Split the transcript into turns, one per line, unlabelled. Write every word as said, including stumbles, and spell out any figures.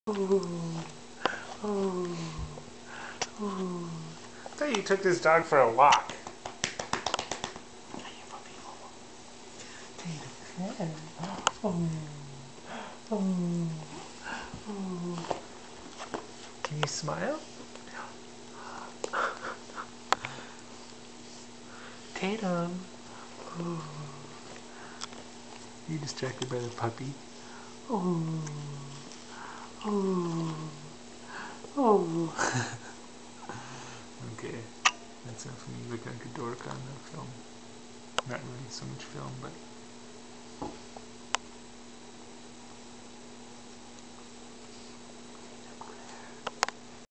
Ooh, ooh, ooh. I thought you took this dog for a walk. Oh, oh, oh. Can you smile? Tatum. Oh. Are you distracted by the puppy? Oh. Oh. Oh. Okay. That's enough of me looking like a dork on the film. Not really so much film, but